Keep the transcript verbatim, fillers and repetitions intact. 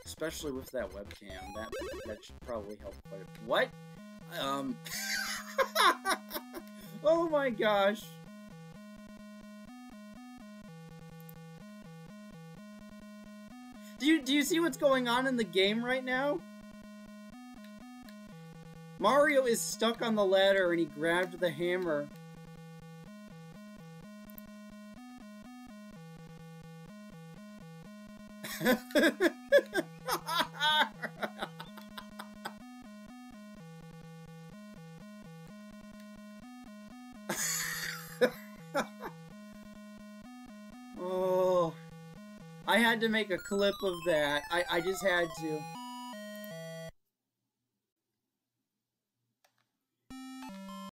Especially with that webcam. That that should probably help quite a bit. What? Um... Oh my gosh! Do you, do you see what's going on in the game right now? Mario is stuck on the ladder and he grabbed the hammer. Oh, I had to make a clip of that. I, I just had to.